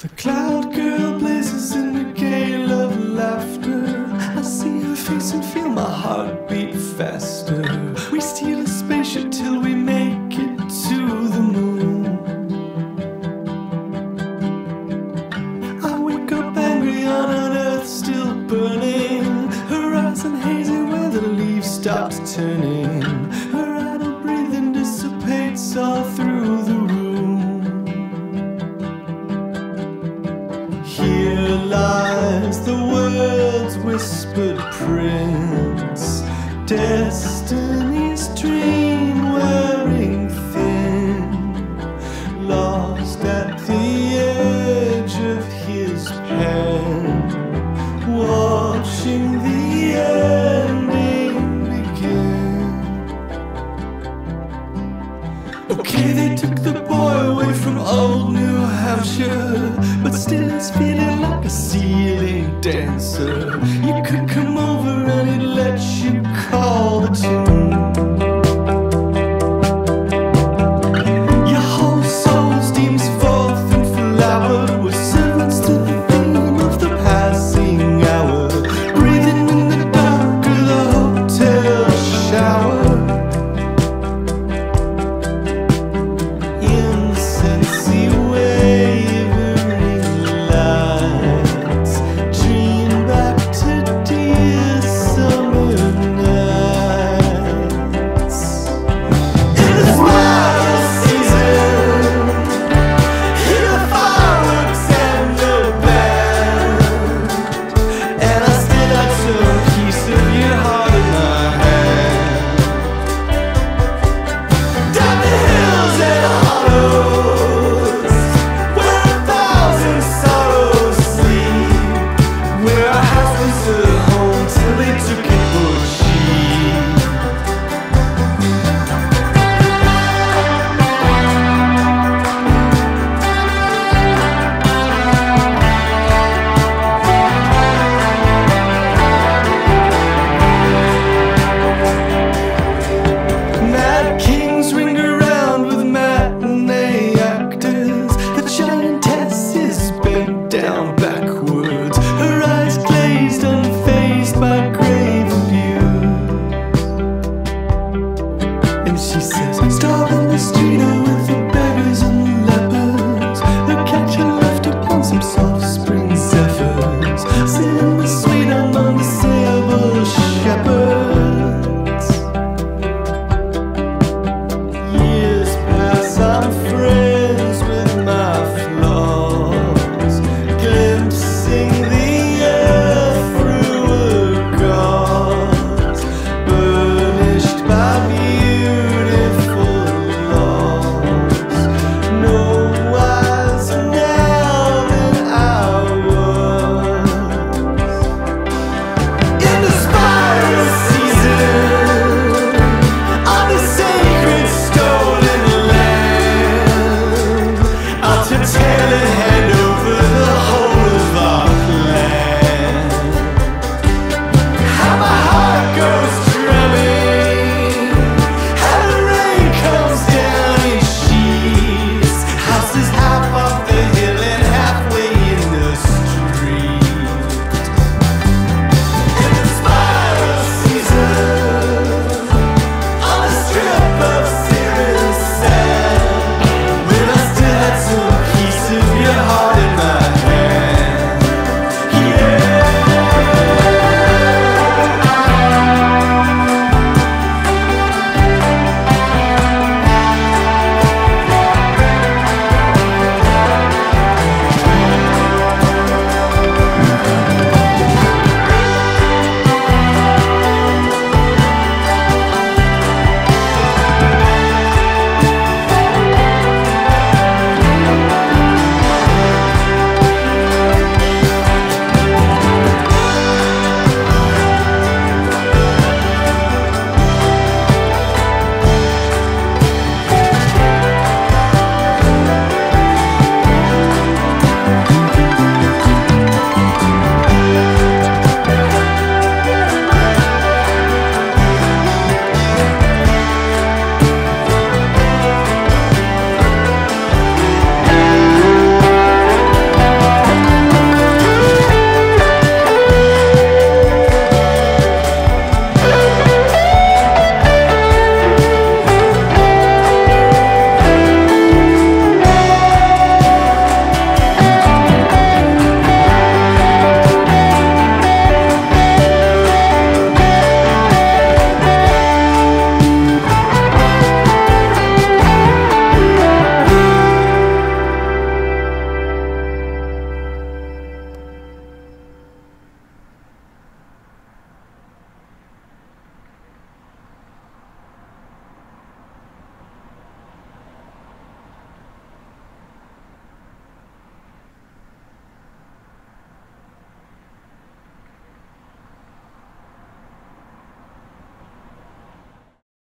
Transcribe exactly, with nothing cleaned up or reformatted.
The cloud girl blazes in a gale of laughter. I see her face and feel my heart beat faster. We steal a spaceship till we make it to the moon. I wake up angry on an earth still burning, horizon hazy where the leaves stopped turning. Her idle breathing dissipates all through the room. Here lies the world's whispered prince, destiny's dream wearing thin, lost at the edge of his pen, watching the ending begin. Okay, they took the boy away from old New Hampshire, but still he's feeling like a ceiling dancer. You could come